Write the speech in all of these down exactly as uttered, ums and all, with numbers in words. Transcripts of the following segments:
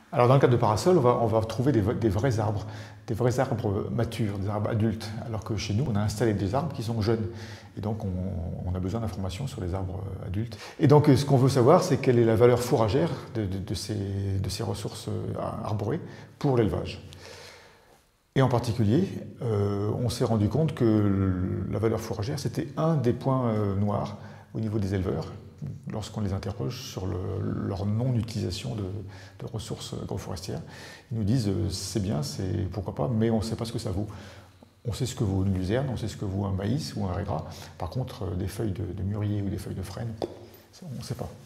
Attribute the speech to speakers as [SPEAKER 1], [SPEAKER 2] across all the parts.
[SPEAKER 1] Alors dans le cadre de Parasol, on va, on va trouver des, des vrais arbres, des vrais arbres matures, des arbres adultes, alors que chez nous, on a installé des arbres qui sont jeunes. Et donc, on, on a besoin d'informations sur les arbres adultes. Et donc, ce qu'on veut savoir, c'est quelle est la valeur fourragère de, de, de, ces, de ces ressources arborées pour l'élevage. Et en particulier, euh, on s'est rendu compte que la valeur fourragère, c'était un des points euh, noirs au niveau des éleveurs, lorsqu'on les interroge sur le, leur non-utilisation de, de ressources agroforestières. Ils nous disent euh, c'est bien, c'est pourquoi pas, mais on ne sait pas ce que ça vaut. On sait ce que vaut une luzerne, on sait ce que vaut un maïs ou un raigra. Par contre, euh, des feuilles de, de mûrier ou des feuilles de frêne, on ne sait pas.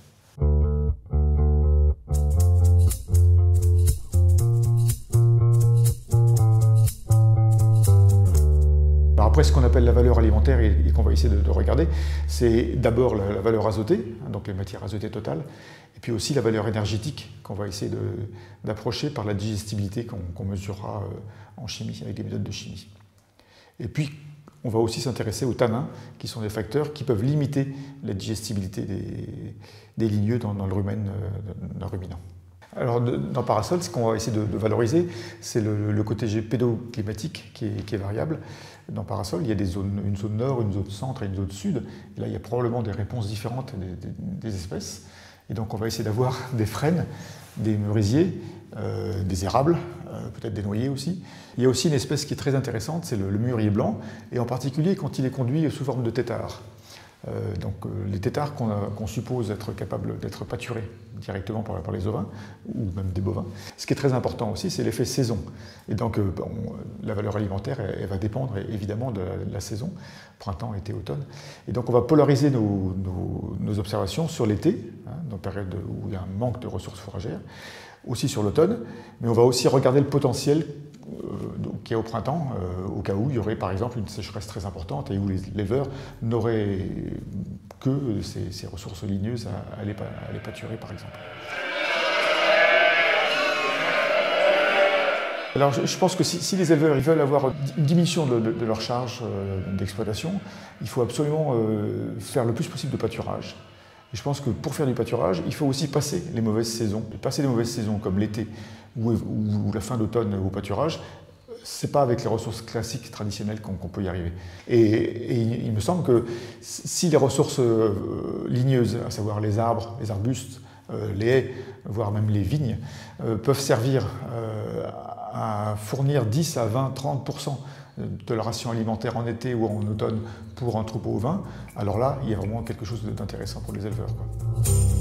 [SPEAKER 1] Après, ce qu'on appelle la valeur alimentaire et, et qu'on va essayer de, de regarder, c'est d'abord la, la valeur azotée, hein, donc les matières azotées totales, et puis aussi la valeur énergétique qu'on va essayer d'approcher par la digestibilité qu'on qu'on mesurera euh, en chimie, avec des méthodes de chimie. Et puis, on va aussi s'intéresser aux tanins, qui sont des facteurs qui peuvent limiter la digestibilité des, des ligneux dans, dans le rumen d'un ruminant. Alors, dans Parasol, ce qu'on va essayer de, de valoriser, c'est le, le côté pédoclimatique qui est, qui est variable. Dans Parasol, il y a des zones, une zone nord, une zone centre et une zone sud. Et là, il y a probablement des réponses différentes des, des, des espèces. Et donc, on va essayer d'avoir des frênes, des merisiers, euh, des érables, euh, peut-être des noyers aussi. Il y a aussi une espèce qui est très intéressante, c'est le, le mûrier blanc, et en particulier quand il est conduit sous forme de têtard. Euh, donc euh, les têtards qu'on qu'on suppose être capables d'être pâturés directement par, par les ovins ou même des bovins. Ce qui est très important aussi, c'est l'effet saison. Et donc euh, bon, la valeur alimentaire, elle, elle va dépendre évidemment de la, de la saison, printemps, été, automne. Et donc on va polariser nos, nos, nos observations sur l'été, hein, dans une période où il y a un manque de ressources fourragères, aussi sur l'automne, mais on va aussi regarder le potentiel euh, qui est au printemps, euh, au cas où il y aurait par exemple une sécheresse très importante et où les éleveurs n'auraient que ces, ces ressources ligneuses à, à, les, à les pâturer par exemple. Alors je, je pense que si, si les éleveurs ils veulent avoir une diminution de, de, de leur charge euh, d'exploitation, il faut absolument euh, faire le plus possible de pâturage. Et je pense que pour faire du pâturage, il faut aussi passer les mauvaises saisons. Et passer les mauvaises saisons comme l'été ou, ou, ou la fin d'automne au pâturage, c'est pas avec les ressources classiques traditionnelles qu'on qu'on peut y arriver. Et, et il me semble que si les ressources euh, ligneuses, à savoir les arbres, les arbustes, euh, les haies, voire même les vignes, euh, peuvent servir euh, à fournir dix à vingt, trente pour cent de la ration alimentaire en été ou en automne pour un troupeau ovin, alors là, il y a vraiment quelque chose d'intéressant pour les éleveurs, quoi.